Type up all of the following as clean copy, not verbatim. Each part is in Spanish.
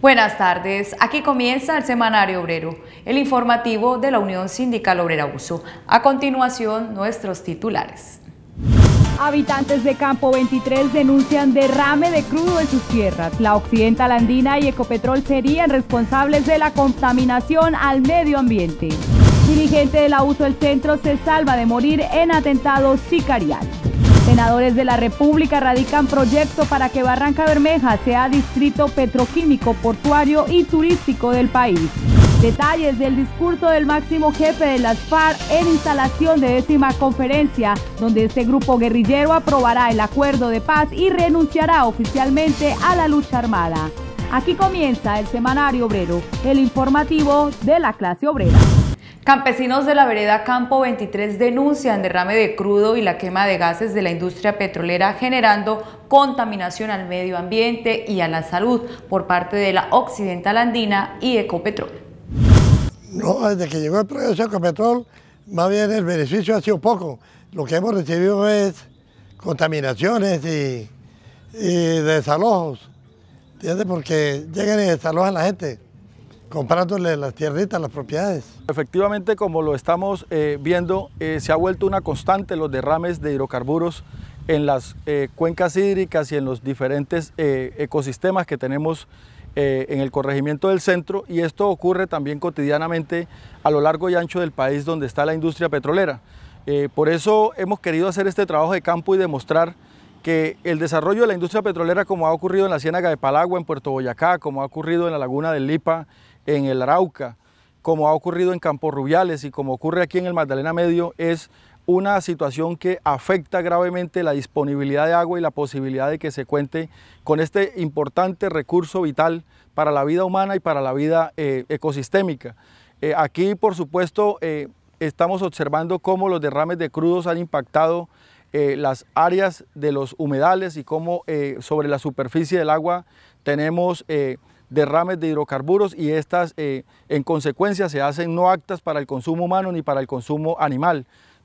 Buenas tardes, aquí comienza el Semanario Obrero, el informativo de la Unión Sindical Obrera USO. A continuación, nuestros titulares. Habitantes de Campo 23 denuncian derrame de crudo en sus tierras. La Occidental Andina y Ecopetrol serían responsables de la contaminación al medio ambiente. Dirigente de la USO El Centro se salva de morir en atentado sicarial. Senadores de la República radican proyecto para que Barranca Bermeja sea distrito petroquímico, portuario y turístico del país. Detalles del discurso del máximo jefe de las FARC en instalación de 10ª conferencia, donde este grupo guerrillero aprobará el acuerdo de paz y renunciará oficialmente a la lucha armada. Aquí comienza el Semanario Obrero, el informativo de la clase obrera. Campesinos de la vereda Campo 23 denuncian derrame de crudo y la quema de gases de la industria petrolera, generando contaminación al medio ambiente y a la salud por parte de la Occidental Andina y Ecopetrol. No, desde que llegó el proyecto de Ecopetrol, más bien el beneficio ha sido poco. Lo que hemos recibido es contaminaciones y desalojos, ¿entiendes? Porque llegan y desalojan a la gente, comprándole las tierritas, las propiedades. Efectivamente, como lo estamos viendo, se ha vuelto una constante los derrames de hidrocarburos en las cuencas hídricas y en los diferentes ecosistemas que tenemos en el corregimiento del centro, y esto ocurre también cotidianamente a lo largo y ancho del país donde está la industria petrolera. Por eso hemos querido hacer este trabajo de campo y demostrar que el desarrollo de la industria petrolera, como ha ocurrido en la Ciénaga de Palagua, en Puerto Boyacá, como ha ocurrido en la Laguna del Lipa, en el Arauca, como ha ocurrido en Campos Rubiales y como ocurre aquí en el Magdalena Medio, es una situación que afecta gravemente la disponibilidad de agua y la posibilidad de que se cuente con este importante recurso vital para la vida humana y para la vida ecosistémica. Aquí, por supuesto, estamos observando cómo los derrames de crudos han impactado las áreas de los humedales y cómo sobre la superficie del agua tenemos derrames de hidrocarburos, y estas en consecuencia se hacen no aptas para el consumo humano ni para el consumo animal.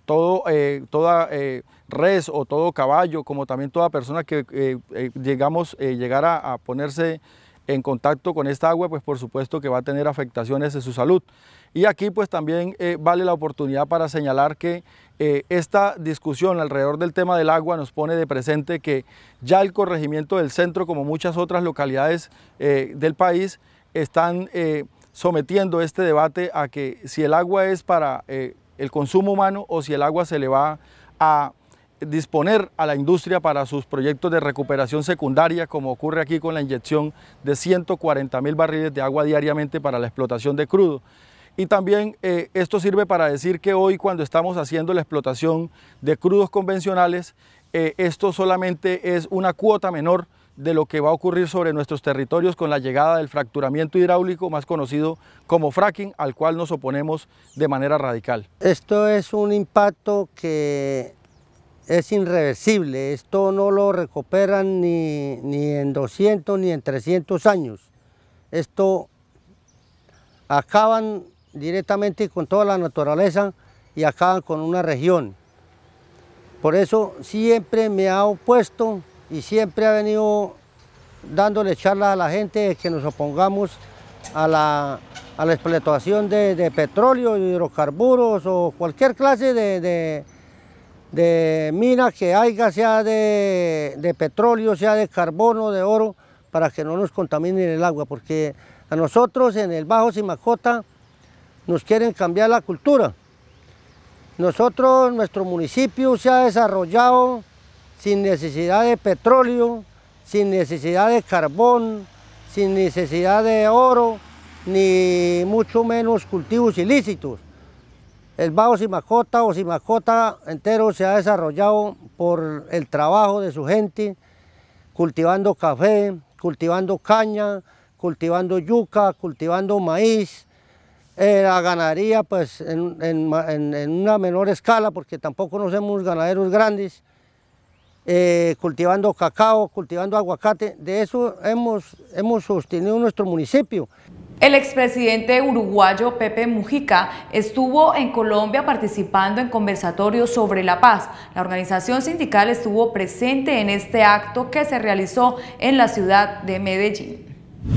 Toda res o todo caballo, como también toda persona que llegara a ponerse en contacto con esta agua, pues por supuesto que va a tener afectaciones en su salud. Y aquí pues también vale la oportunidad para señalar que esta discusión alrededor del tema del agua nos pone de presente que ya el corregimiento del centro, como muchas otras localidades del país, están sometiendo este debate a que si el agua es para el consumo humano o si el agua se le va a disponer a la industria para sus proyectos de recuperación secundaria, como ocurre aquí con la inyección de 140.000 barriles de agua diariamente para la explotación de crudo. Y también esto sirve para decir que hoy, cuando estamos haciendo la explotación de crudos convencionales, esto solamente es una cuota menor de lo que va a ocurrir sobre nuestros territorios con la llegada del fracturamiento hidráulico, más conocido como fracking, al cual nos oponemos de manera radical. Esto es un impacto que es irreversible. Esto no lo recuperan ni en 200 ni en 300 años. Esto acaban directamente con toda la naturaleza y acaban con una región. Por eso siempre me ha opuesto y siempre ha venido dándole charla a la gente de que nos opongamos a la explotación de petróleo, hidrocarburos o cualquier clase de mina que haya, sea de petróleo, sea de carbono, de oro, para que no nos contaminen el agua, porque a nosotros en el Bajo Simacota nos quieren cambiar la cultura. Nuestro municipio se ha desarrollado sin necesidad de petróleo, sin necesidad de carbón, sin necesidad de oro, ni mucho menos cultivos ilícitos. El Bajo Simacota o Simacota entero se ha desarrollado por el trabajo de su gente, cultivando café, cultivando caña, cultivando yuca, cultivando maíz, la ganadería pues en una menor escala, porque tampoco no somos ganaderos grandes, cultivando cacao, cultivando aguacate. De eso hemos sostenido nuestro municipio. El expresidente uruguayo Pepe Mujica estuvo en Colombia participando en conversatorios sobre la paz. La organización sindical estuvo presente en este acto que se realizó en la ciudad de Medellín.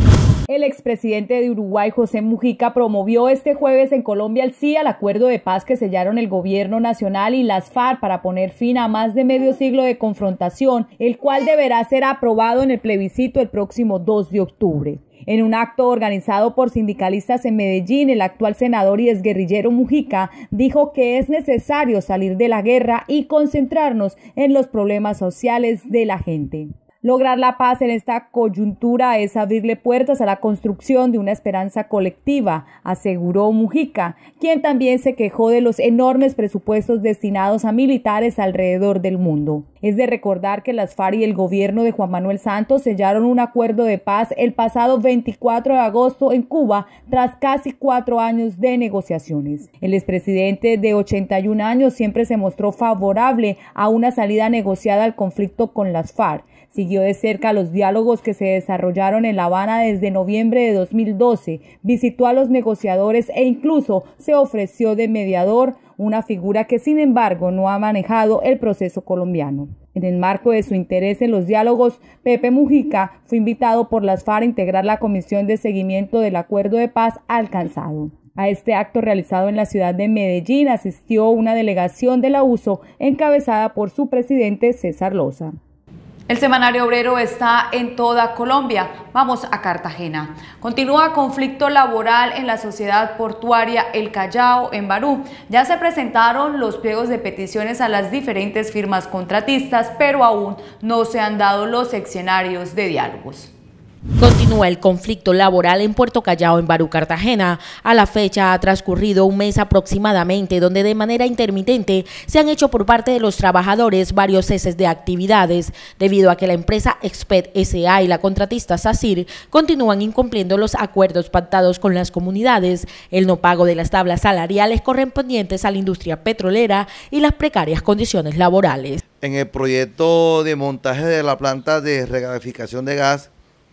El expresidente de Uruguay, José Mujica, promovió este jueves en Colombia el sí al acuerdo de paz que sellaron el gobierno nacional y las FARC para poner fin a más de medio siglo de confrontación, el cual deberá ser aprobado en el plebiscito el próximo 2 de octubre. En un acto organizado por sindicalistas en Medellín, el actual senador y exguerrillero Mujica dijo que es necesario salir de la guerra y concentrarnos en los problemas sociales de la gente. Lograr la paz en esta coyuntura es abrirle puertas a la construcción de una esperanza colectiva, aseguró Mujica, quien también se quejó de los enormes presupuestos destinados a militares alrededor del mundo. Es de recordar que las FARC y el gobierno de Juan Manuel Santos sellaron un acuerdo de paz el pasado 24 de agosto en Cuba tras casi 4 años de negociaciones. El expresidente de 81 años siempre se mostró favorable a una salida negociada al conflicto con las FARC. Siguió de cerca los diálogos que se desarrollaron en La Habana desde noviembre de 2012, visitó a los negociadores e incluso se ofreció de mediador, una figura que sin embargo no ha manejado el proceso colombiano. En el marco de su interés en los diálogos, Pepe Mujica fue invitado por las FARC a integrar la comisión de seguimiento del acuerdo de paz alcanzado. A este acto realizado en la ciudad de Medellín asistió una delegación de la USO encabezada por su presidente César Loza. El semanario obrero está en toda Colombia. Vamos a Cartagena. Continúa conflicto laboral en la sociedad portuaria El Callao en Barú. Ya se presentaron los pliegos de peticiones a las diferentes firmas contratistas, pero aún no se han dado los escenarios de diálogos. Continúa el conflicto laboral en Puerto Callao, en Barú, Cartagena. A la fecha ha transcurrido un mes aproximadamente, donde de manera intermitente se han hecho por parte de los trabajadores varios ceses de actividades, debido a que la empresa Exped S.A. y la contratista SACIR continúan incumpliendo los acuerdos pactados con las comunidades, el no pago de las tablas salariales correspondientes a la industria petrolera y las precarias condiciones laborales. En el proyecto de montaje de la planta de regasificación de gas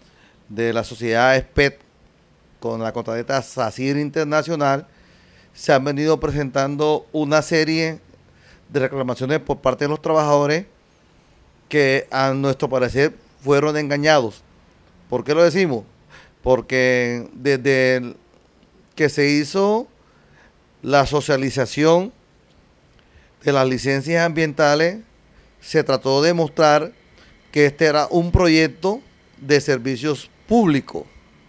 de la sociedad Exped con la contratista SACIR Internacional, se han venido presentando una serie de reclamaciones por parte de los trabajadores que a nuestro parecer fueron engañados. ¿Por qué lo decimos? Porque desde que se hizo la socialización de las licencias ambientales, se trató de mostrar que este era un proyecto de servicios públicos,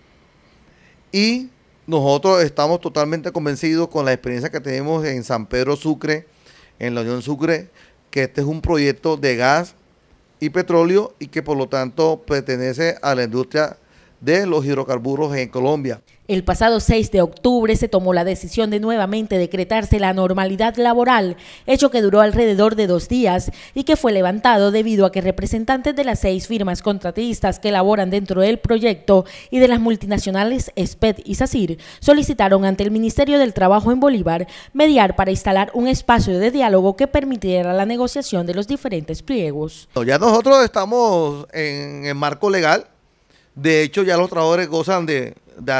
y nosotros estamos totalmente convencidos con la experiencia que tenemos en San Pedro Sucre, en la Unión Sucre, que este es un proyecto de gas y petróleo y que por lo tanto pertenece a la industria de los hidrocarburos en Colombia. El pasado 6 de octubre se tomó la decisión de nuevamente decretarse la normalidad laboral, hecho que duró alrededor de 2 días y que fue levantado debido a que representantes de las 6 firmas contratistas que laboran dentro del proyecto y de las multinacionales Exped y SACIR solicitaron ante el Ministerio del Trabajo en Bolívar mediar para instalar un espacio de diálogo que permitiera la negociación de los diferentes pliegos. Ya nosotros estamos en el marco legal. De hecho, ya los trabajadores gozan de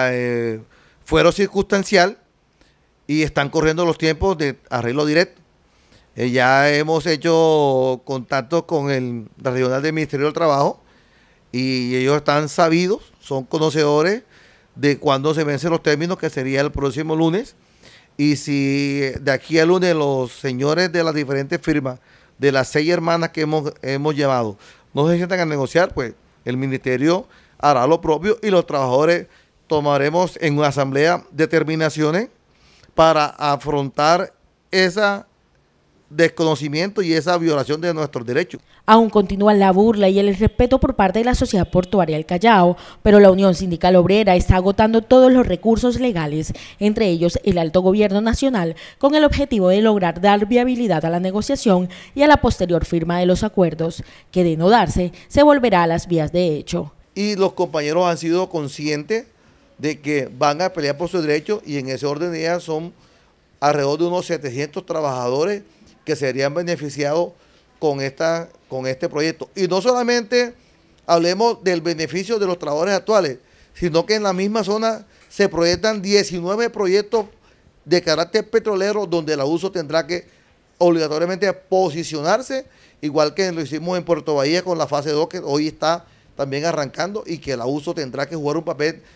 fuero circunstancial y están corriendo los tiempos de arreglo directo. Ya hemos hecho contacto con el regional del Ministerio del Trabajo y ellos están sabidos, son conocedores de cuándo se vencen los términos, que sería el próximo lunes. Y si de aquí al lunes los señores de las diferentes firmas, de las 6 hermanas que hemos llevado, no se sientan a negociar, pues el Ministerio hará lo propio y los trabajadores tomaremos en una asamblea determinaciones para afrontar ese desconocimiento y esa violación de nuestros derechos. Aún continúa la burla y el irrespeto por parte de la sociedad portuaria del Callao, pero la Unión Sindical Obrera está agotando todos los recursos legales, entre ellos el Alto Gobierno Nacional, con el objetivo de lograr dar viabilidad a la negociación y a la posterior firma de los acuerdos, que de no darse, se volverá a las vías de hecho. Y los compañeros han sido conscientes de que van a pelear por sus derechos, y en ese orden de ideas son alrededor de unos 700 trabajadores que serían beneficiados con este proyecto. Y no solamente hablemos del beneficio de los trabajadores actuales, sino que en la misma zona se proyectan 19 proyectos de carácter petrolero donde la USO tendrá que obligatoriamente posicionarse, igual que lo hicimos en Puerto Bahía con la fase 2, que hoy está también arrancando, y que la USO tendrá que jugar un papel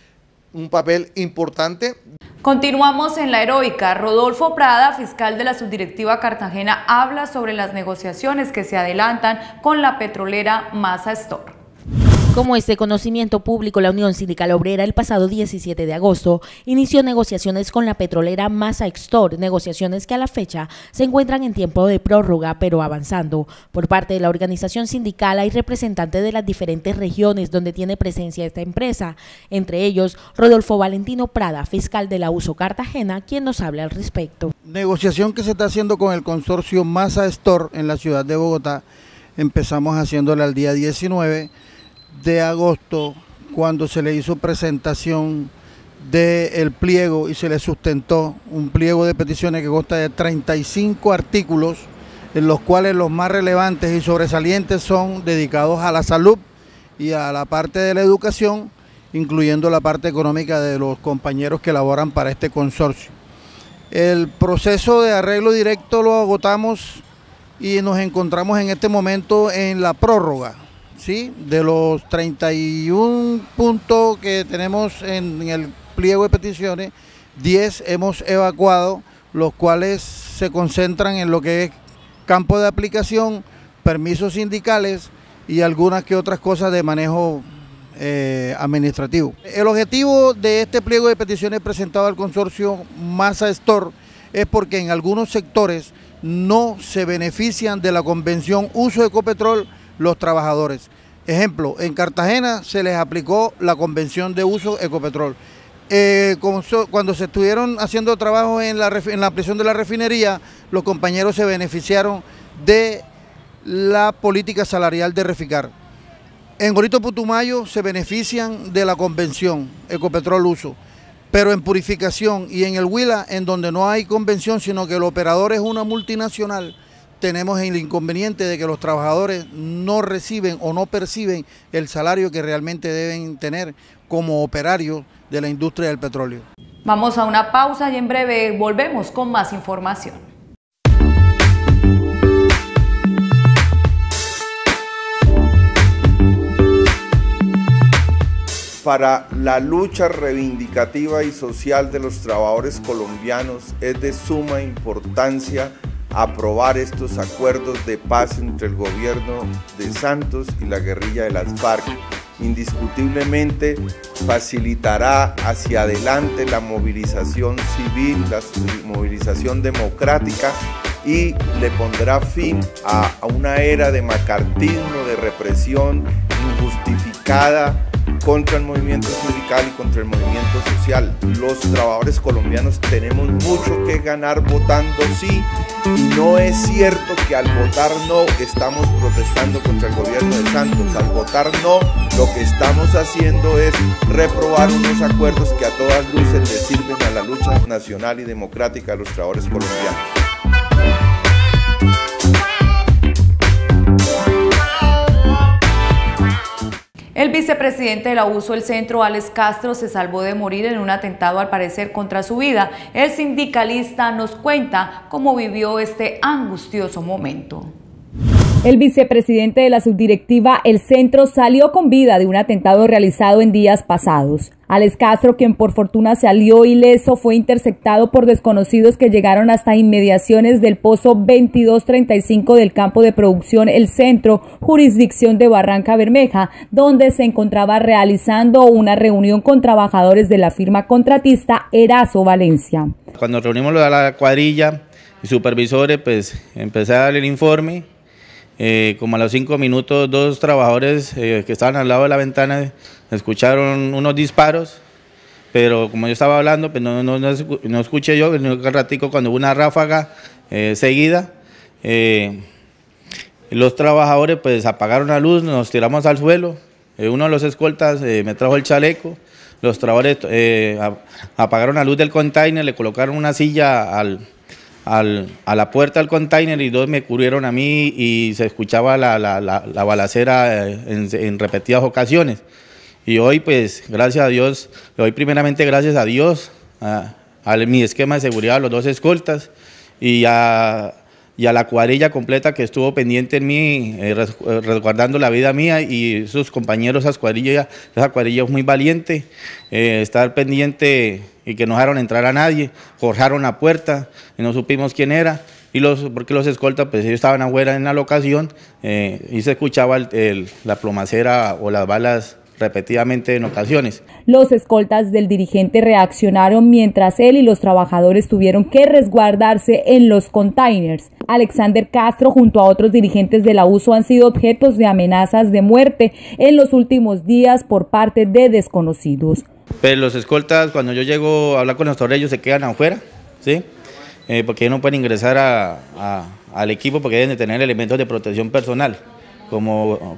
un papel importante. Continuamos en la heroica. Rodolfo Prada, fiscal de la subdirectiva Cartagena, habla sobre las negociaciones que se adelantan con la petrolera Masa Store. Como es de conocimiento público, la Unión Sindical Obrera el pasado 17 de agosto inició negociaciones con la petrolera Masa Store, negociaciones que a la fecha se encuentran en tiempo de prórroga, pero avanzando. Por parte de la organización sindical hay representantes de las diferentes regiones donde tiene presencia esta empresa, entre ellos Rodolfo Valentino Prada, fiscal de la USO Cartagena, quien nos habla al respecto. Negociación que se está haciendo con el consorcio Masa Store en la ciudad de Bogotá. Empezamos haciéndola el día 19 de agosto, cuando se le hizo presentación del pliego y se le sustentó un pliego de peticiones que consta de 35 artículos, en los cuales los más relevantes y sobresalientes son dedicados a la salud y a la parte de la educación, incluyendo la parte económica de los compañeros que laboran para este consorcio. El proceso de arreglo directo lo agotamos y nos encontramos en este momento en la prórroga. ¿Sí? De los 31 puntos que tenemos en el pliego de peticiones, 10 hemos evacuado, los cuales se concentran en lo que es campo de aplicación, permisos sindicales y algunas que otras cosas de manejo administrativo. El objetivo de este pliego de peticiones presentado al consorcio Masa Store es porque en algunos sectores no se benefician de la convención uso de Ecopetrol los trabajadores. Ejemplo, en Cartagena se les aplicó la convención de uso Ecopetrol. Cuando se estuvieron haciendo trabajos en la ampliación de la refinería, los compañeros se beneficiaron de la política salarial de Reficar. En Gorito Putumayo se benefician de la convención Ecopetrol uso, pero en Purificación y en el Huila, en donde no hay convención, sino que el operador es una multinacional, tenemos el inconveniente de que los trabajadores no reciben o no perciben el salario que realmente deben tener como operarios de la industria del petróleo. Vamos a una pausa y en breve volvemos con más información. Para la lucha reivindicativa y social de los trabajadores colombianos es de suma importancia aprobar estos acuerdos de paz entre el gobierno de Santos y la guerrilla de las FARC. Indiscutiblemente facilitará hacia adelante la movilización civil, la movilización democrática y le pondrá fin a una era de macartismo, de represión injustificada contra el movimiento sindical y contra el movimiento social. Los trabajadores colombianos tenemos mucho que ganar votando sí, y no es cierto que al votar no estamos protestando contra el gobierno de Santos. Al votar no, lo que estamos haciendo es reprobar unos acuerdos que a todas luces le sirven a la lucha nacional y democrática de los trabajadores colombianos. El vicepresidente de la USO El Centro, Alex Castro, se salvó de morir en un atentado al parecer contra su vida. El sindicalista nos cuenta cómo vivió este angustioso momento. El vicepresidente de la subdirectiva El Centro salió con vida de un atentado realizado en días pasados. Alex Castro, quien por fortuna salió ileso, fue interceptado por desconocidos que llegaron hasta inmediaciones del pozo 2235 del campo de producción El Centro, jurisdicción de Barranca Bermeja, donde se encontraba realizando una reunión con trabajadores de la firma contratista Erazo Valencia. Cuando reunimos a la cuadrilla y supervisores, pues empecé a darle el informe. Como a los 5 minutos, 2 trabajadores que estaban al lado de la ventana escucharon unos disparos, pero como yo estaba hablando, pues no escuché yo, en un ratico cuando hubo una ráfaga seguida, los trabajadores pues apagaron la luz, nos tiramos al suelo, uno de los escoltas me trajo el chaleco, los trabajadores apagaron la luz del container, le colocaron una silla a la puerta del container y 2 me cubrieron a mí y se escuchaba la balacera en repetidas ocasiones. Y hoy pues gracias a Dios, le doy primeramente gracias a Dios, a mi esquema de seguridad, a los 2 escoltas y a y a la cuadrilla completa que estuvo pendiente en mí, resguardando la vida mía y sus compañeros. Esa cuadrilla es muy valiente, estar pendiente y que no dejaron entrar a nadie, forjaron la puerta y no supimos quién era. Porque los escoltas, pues ellos estaban afuera en la locación y se escuchaba la plomacera o las balas repetidamente en ocasiones. Los escoltas del dirigente reaccionaron mientras él y los trabajadores tuvieron que resguardarse en los containers. Alexander Castro junto a otros dirigentes de la USO han sido objetos de amenazas de muerte en los últimos días por parte de desconocidos. Pero los escoltas, cuando yo llego a hablar con los torrellos, se quedan afuera, ¿sí? Porque ellos no pueden ingresar al equipo porque deben de tener elementos de protección personal, como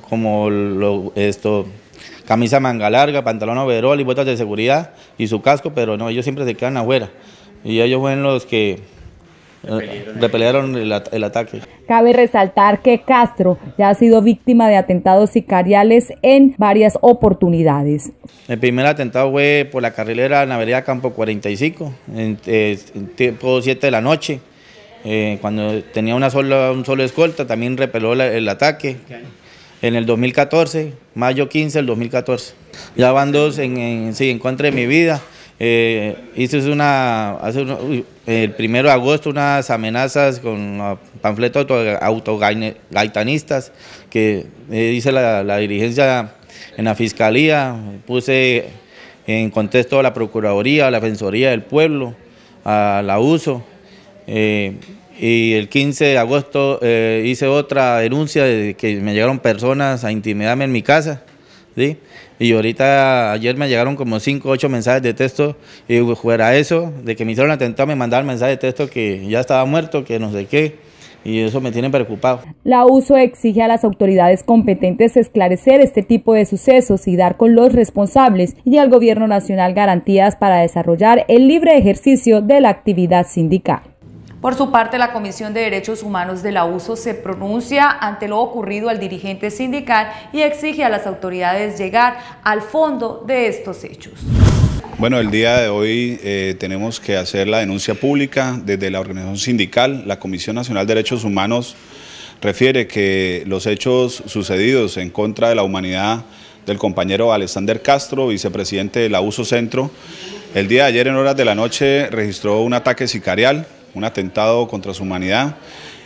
camisa manga larga, pantalón overol y botas de seguridad y su casco, pero no, ellos siempre se quedan afuera y ellos fueron los que repelieron el ataque. Cabe resaltar que Castro ya ha sido víctima de atentados sicariales en varias oportunidades. El primer atentado fue por la carrilera en la vereda Campo 45, en tipo 7 de la noche, cuando tenía un solo escolta, también repeló el ataque. En el 2014, mayo 15 del 2014. Ya van dos en contra de mi vida. Hice el 1 de agosto unas amenazas con panfletos autogaitanistas que hice la dirigencia en la fiscalía, puse en contexto a la Procuraduría, a la Defensoría del Pueblo, a la USO. Y el 15 de agosto hice otra denuncia de que me llegaron personas a intimidarme en mi casa, ¿sí? Y ayer me llegaron como 5 o 8 mensajes de texto, y fuera eso, de que me hicieron atentado, me mandaron mensajes de texto que ya estaba muerto, que no sé qué, y eso me tiene preocupado. La USO exige a las autoridades competentes esclarecer este tipo de sucesos y dar con los responsables, y al gobierno nacional garantías para desarrollar el libre ejercicio de la actividad sindical. Por su parte, la Comisión de Derechos Humanos de la USO se pronuncia ante lo ocurrido al dirigente sindical y exige a las autoridades llegar al fondo de estos hechos. Bueno, el día de hoy tenemos que hacer la denuncia pública desde la organización sindical. La Comisión Nacional de Derechos Humanos refiere que los hechos sucedidos en contra de la humanidad del compañero Alexander Castro, vicepresidente de la USO Centro, el día de ayer en horas de la noche registró un ataque sicarial, un atentado contra su humanidad,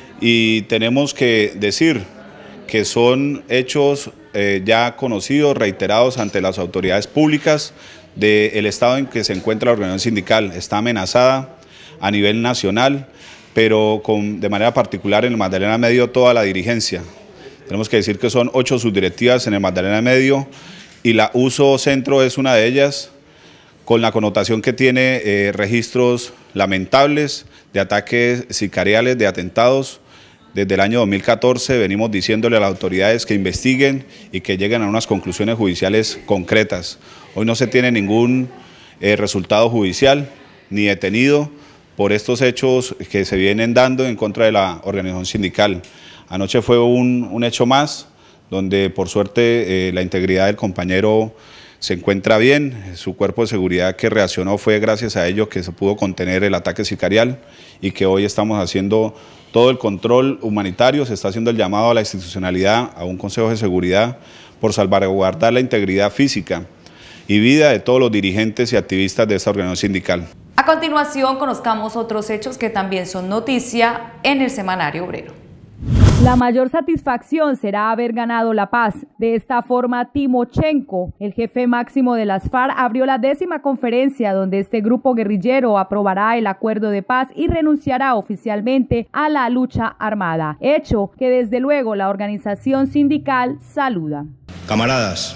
y tenemos que decir que son hechos ya conocidos, reiterados ante las autoridades públicas del estado en que se encuentra la organización sindical. Está amenazada a nivel nacional, pero de manera particular en el Magdalena Medio toda la dirigencia. Tenemos que decir que son 8 subdirectivas en el Magdalena Medio y la USO Centro es una de ellas, con la connotación que tiene registros lamentables de ataques sicariales, de atentados. Desde el año 2014 venimos diciéndole a las autoridades que investiguen y que lleguen a unas conclusiones judiciales concretas. Hoy no se tiene ningún resultado judicial ni detenido por estos hechos que se vienen dando en contra de la organización sindical. Anoche fue un hecho más, donde por suerte la integridad del compañero se encuentra bien, su cuerpo de seguridad que reaccionó fue gracias a ello que se pudo contener el ataque sicarial y que hoy estamos haciendo todo el control humanitario, se está haciendo el llamado a la institucionalidad, a un Consejo de Seguridad por salvaguardar la integridad física y vida de todos los dirigentes y activistas de esta organización sindical. A continuación conozcamos otros hechos que también son noticia en el Semanario Obrero. La mayor satisfacción será haber ganado la paz. De esta forma, Timochenko, el jefe máximo de las FARC, abrió la 10ª conferencia donde este grupo guerrillero aprobará el acuerdo de paz y renunciará oficialmente a la lucha armada, hecho que desde luego la organización sindical saluda. Camaradas,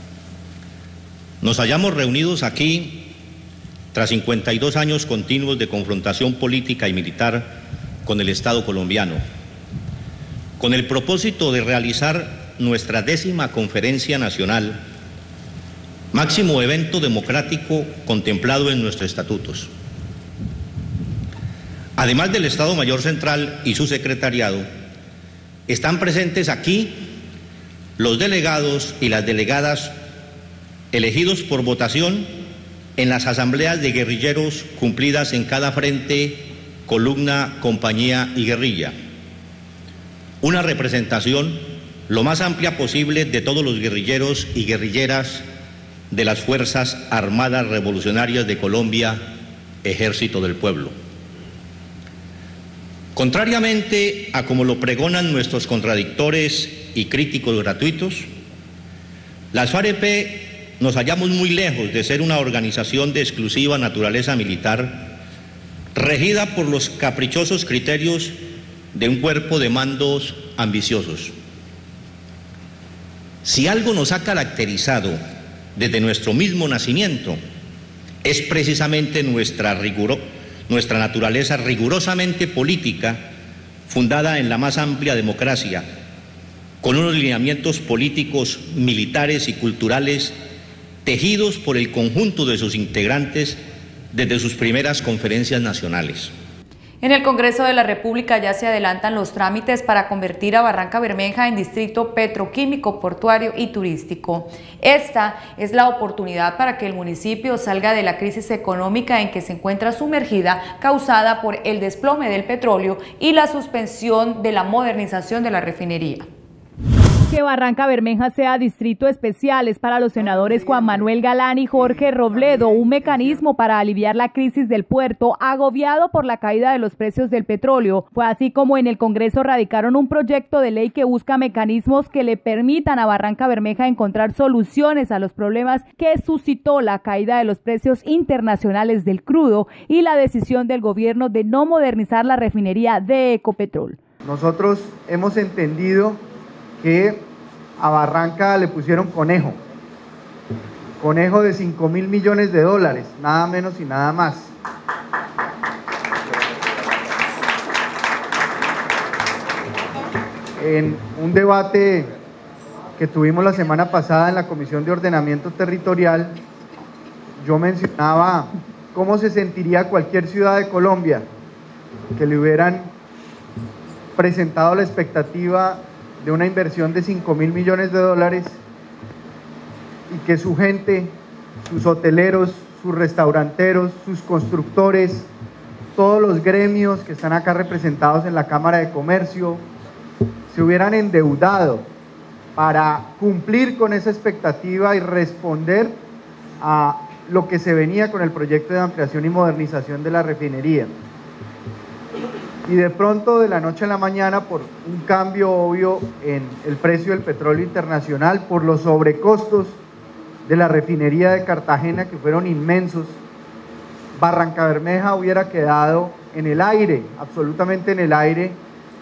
nos hallamos reunidos aquí tras 52 años continuos de confrontación política y militar con el Estado colombiano, con el propósito de realizar nuestra 10ª Conferencia Nacional, máximo evento democrático contemplado en nuestros estatutos. Además del Estado Mayor Central y su secretariado, están presentes aquí los delegados y las delegadas elegidos por votación en las asambleas de guerrilleros cumplidas en cada frente, columna, compañía y guerrilla. una representación lo más amplia posible de todos los guerrilleros y guerrilleras de las Fuerzas Armadas Revolucionarias de Colombia, Ejército del Pueblo. Contrariamente a como lo pregonan nuestros contradictores y críticos gratuitos, las FAREP nos hallamos muy lejos de ser una organización de exclusiva naturaleza militar, regida por los caprichosos criterios de un cuerpo de mandos ambiciosos. Si algo nos ha caracterizado desde nuestro mismo nacimiento, es precisamente nuestra naturaleza rigurosamente política, fundada en la más amplia democracia, con unos lineamientos políticos, militares y culturales tejidos por el conjunto de sus integrantes desde sus primeras conferencias nacionales. En el Congreso de la República ya se adelantan los trámites para convertir a Barranca Bermeja en distrito petroquímico, portuario y turístico. Esta es la oportunidad para que el municipio salga de la crisis económica en que se encuentra sumergida, causada por el desplome del petróleo y la suspensión de la modernización de la refinería. Que Barranca Bermeja sea distrito especial es para los senadores Juan Manuel Galán y Jorge Robledo un mecanismo para aliviar la crisis del puerto agobiado por la caída de los precios del petróleo. Fue así como en el Congreso radicaron un proyecto de ley que busca mecanismos que le permitan a Barranca Bermeja encontrar soluciones a los problemas que suscitó la caída de los precios internacionales del crudo y la decisión del gobierno de no modernizar la refinería de Ecopetrol. Nosotros hemos entendido que a Barranca le pusieron conejo de 5.000 millones de dólares, nada menos y nada más. En un debate que tuvimos la semana pasada en la Comisión de Ordenamiento Territorial, yo mencionaba cómo se sentiría cualquier ciudad de Colombia que le hubieran presentado la expectativa de una inversión de 5.000 millones de dólares y que su gente, sus hoteleros, sus restauranteros, sus constructores, todos los gremios que están acá representados en la Cámara de Comercio, se hubieran endeudado para cumplir con esa expectativa y responder a lo que se venía con el proyecto de ampliación y modernización de la refinería. Y de pronto, de la noche a la mañana, por un cambio obvio en el precio del petróleo internacional, por los sobrecostos de la refinería de Cartagena, que fueron inmensos, Barranca Bermeja hubiera quedado en el aire, absolutamente en el aire,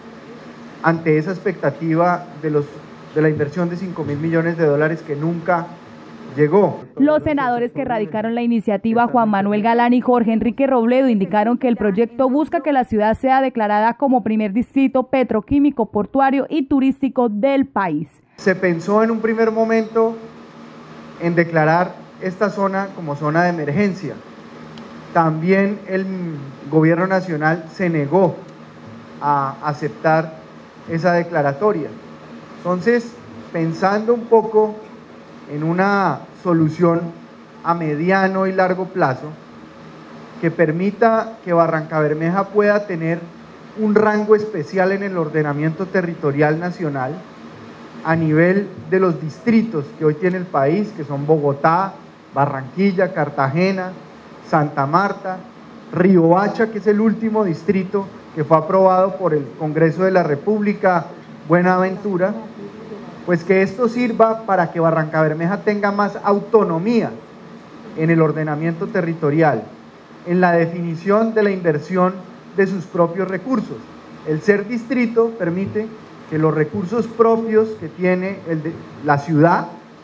ante esa expectativa de la inversión de 5.000 millones de dólares que nunca llegó. Los senadores que radicaron la iniciativa, Juan Manuel Galán y Jorge Enrique Robledo, indicaron que el proyecto busca que la ciudad sea declarada como primer distrito petroquímico, portuario y turístico del país. Se pensó en un primer momento en declarar esta zona como zona de emergencia. También el gobierno nacional se negó a aceptar esa declaratoria. Entonces, pensando un poco en una solución a mediano y largo plazo que permita que Barranca Bermeja pueda tener un rango especial en el ordenamiento territorial nacional a nivel de los distritos que hoy tiene el país, que son Bogotá, Barranquilla, Cartagena, Santa Marta, Riohacha, que es el último distrito que fue aprobado por el Congreso de la República, Buenaventura. Pues que esto sirva para que Barranca Bermeja tenga más autonomía en el ordenamiento territorial, en la definición de la inversión de sus propios recursos. El ser distrito permite que los recursos propios que tiene la ciudad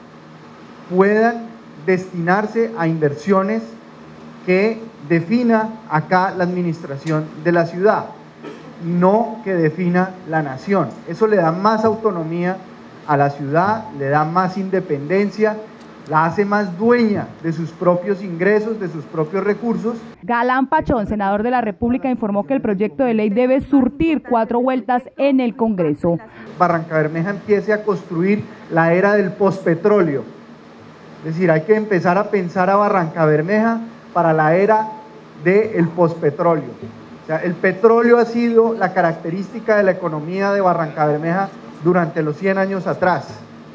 puedan destinarse a inversiones que defina acá la administración de la ciudad, y no que defina la nación. Eso le da más autonomía a la ciudad, le da más independencia, la hace más dueña de sus propios ingresos, de sus propios recursos. Galán Pachón, senador de la República, informó que el proyecto de ley debe surtir 4 vueltas en el Congreso. Barranca Bermeja empiece a construir la era del pospetróleo. Es decir, hay que empezar a pensar a Barranca Bermeja para la era del pospetróleo. O sea, el petróleo ha sido la característica de la economía de Barrancabermeja durante los 100 años atrás.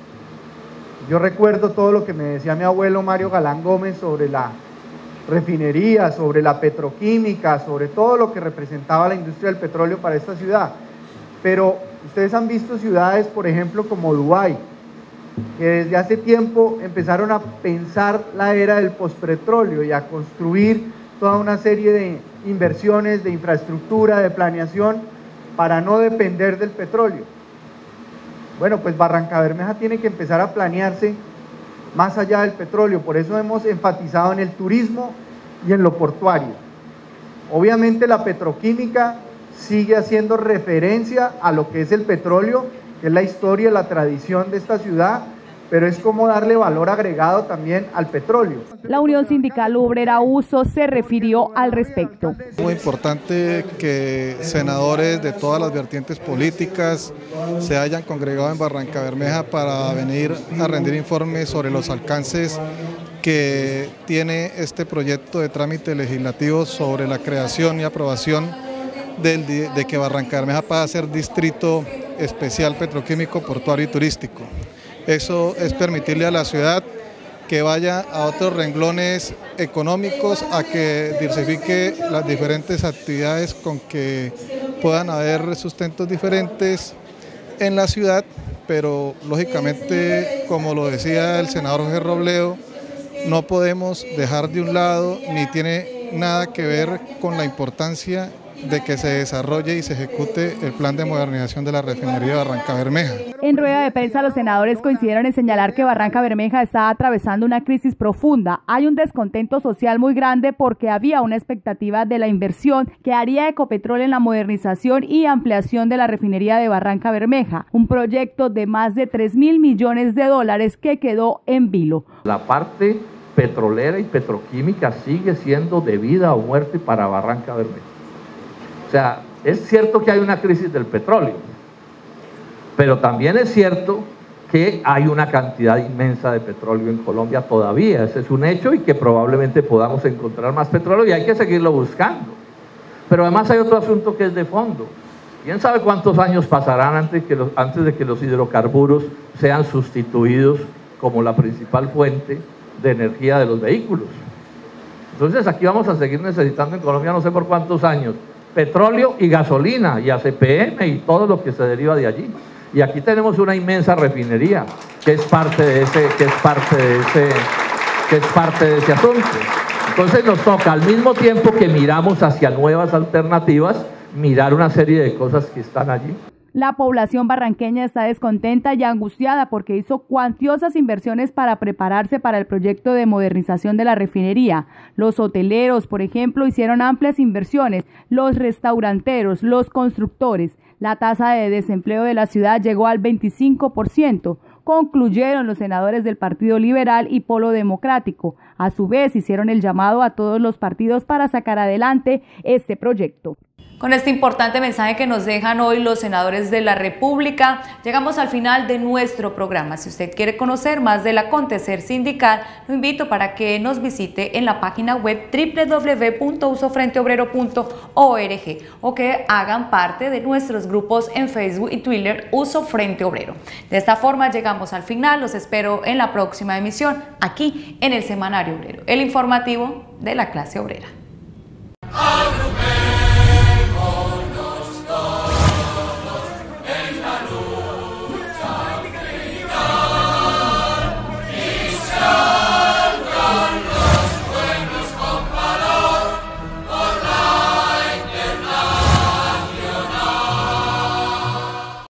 Yo recuerdo todo lo que me decía mi abuelo Mario Galán Gómez sobre la refinería, sobre la petroquímica, sobre todo lo que representaba la industria del petróleo para esta ciudad. Pero ustedes han visto ciudades, por ejemplo, como Dubái, que desde hace tiempo empezaron a pensar la era del pospetróleo y a construir toda una serie de inversiones, de infraestructura, de planeación, para no depender del petróleo. Bueno, pues Barrancabermeja tiene que empezar a planearse más allá del petróleo, por eso hemos enfatizado en el turismo y en lo portuario. Obviamente la petroquímica sigue haciendo referencia a lo que es el petróleo, que es la historia, la tradición de esta ciudad, pero es como darle valor agregado también al petróleo. La Unión Sindical Obrera USO se refirió al respecto. Muy importante que senadores de todas las vertientes políticas se hayan congregado en Barrancabermeja para venir a rendir informes sobre los alcances que tiene este proyecto de trámite legislativo sobre la creación y aprobación de que Barrancabermeja pase a ser distrito especial petroquímico, portuario y turístico. Eso es permitirle a la ciudad que vaya a otros renglones económicos, a que diversifique las diferentes actividades con que puedan haber sustentos diferentes en la ciudad, pero lógicamente, como lo decía el senador Jorge Robledo, no podemos dejar de un lado, ni tiene nada que ver con la importancia de que se desarrolle y se ejecute el plan de modernización de la refinería de Barrancabermeja. En rueda de prensa, los senadores coincidieron en señalar que Barrancabermeja está atravesando una crisis profunda. Hay un descontento social muy grande porque había una expectativa de la inversión que haría Ecopetrol en la modernización y ampliación de la refinería de Barrancabermeja, un proyecto de más de 3.000 millones de dólares que quedó en vilo. La parte petrolera y petroquímica sigue siendo de vida o muerte para Barrancabermeja. O sea, es cierto que hay una crisis del petróleo, pero también es cierto que hay una cantidad inmensa de petróleo en Colombia todavía. Ese es un hecho y que probablemente podamos encontrar más petróleo y hay que seguirlo buscando. Pero además hay otro asunto que es de fondo. ¿Quién sabe cuántos años pasarán antes de que los hidrocarburos sean sustituidos como la principal fuente de energía de los vehículos? Entonces aquí vamos a seguir necesitando en Colombia no sé por cuántos años petróleo y gasolina y ACPM y todo lo que se deriva de allí. Y aquí tenemos una inmensa refinería que es parte de ese asunto. Entonces nos toca, al mismo tiempo que miramos hacia nuevas alternativas, mirar una serie de cosas que están allí. La población barranqueña está descontenta y angustiada porque hizo cuantiosas inversiones para prepararse para el proyecto de modernización de la refinería. Los hoteleros, por ejemplo, hicieron amplias inversiones, los restauranteros, los constructores. La tasa de desempleo de la ciudad llegó al 25%, concluyeron los senadores del Partido Liberal y Polo Democrático. A su vez, hicieron el llamado a todos los partidos para sacar adelante este proyecto. Con este importante mensaje que nos dejan hoy los senadores de la República, llegamos al final de nuestro programa. Si usted quiere conocer más del acontecer sindical, lo invito para que nos visite en la página web www.usofrenteobrero.org o que hagan parte de nuestros grupos en Facebook y Twitter Uso Frente Obrero. De esta forma llegamos al final. Los espero en la próxima emisión aquí en el Semanario Obrero, el informativo de la clase obrera.